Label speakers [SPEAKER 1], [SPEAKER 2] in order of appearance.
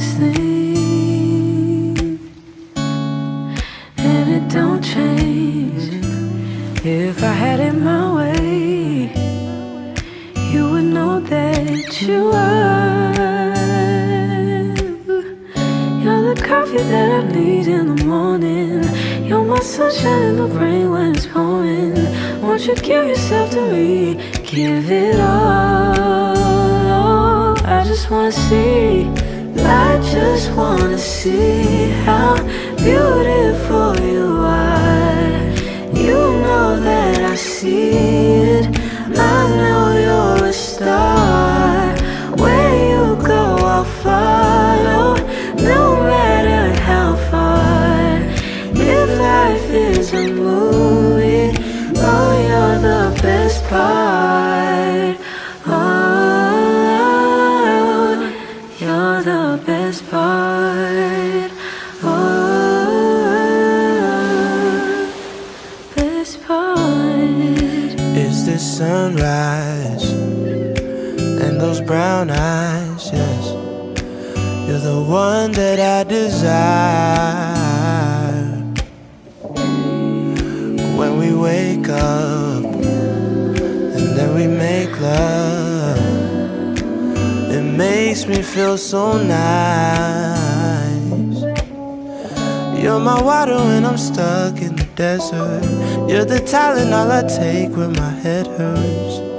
[SPEAKER 1] this thing, and it don't change. If I had it my way, you would know that you are. You're the coffee that I need in the morning. You're my sunshine in the rain when it's pouring. Won't you give yourself to me? Give it all. I just wanna see. I just wanna see how beautiful you are. You know that I see it. I know you're a star. Where you go, I'll follow, no matter how far. If life is a movie, oh, you're the best part. Oh, you're the best part. Oh, best part.
[SPEAKER 2] Is this sunrise and those brown eyes? Yes, you're the one that I desire. When we wake up and then we make love, it makes me feel so nice. You're my water when I'm stuck in the desert. You're the talent all I take when my head hurts.